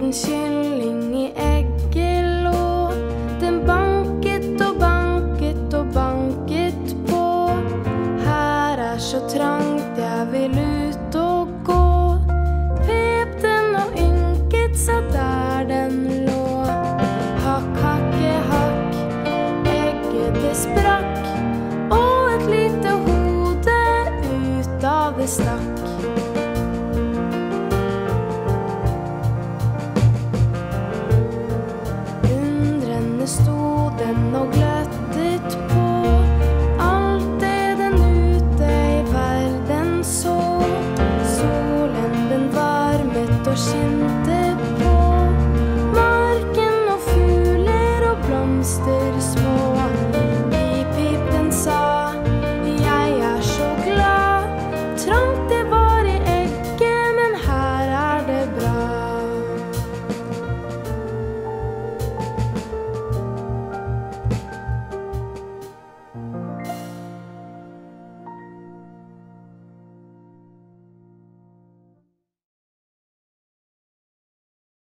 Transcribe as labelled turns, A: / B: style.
A: En kylling I egget lå, den banket og banket og banket på. Her så trangt, jeg vil ut og gå. Pep den og ynket seg der den lå. Hakk, hakke, hakk, egget det sprakk, og et lite hode ut av det stakk. Stod den og gløttet på alt det den ute I verden så. Solen den varmet og skinte